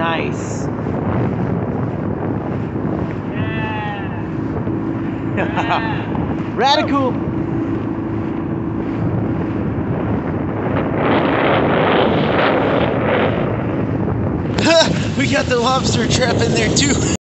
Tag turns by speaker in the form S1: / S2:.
S1: Nice.
S2: Yeah.
S1: Radical. We got the lobster trap in there too.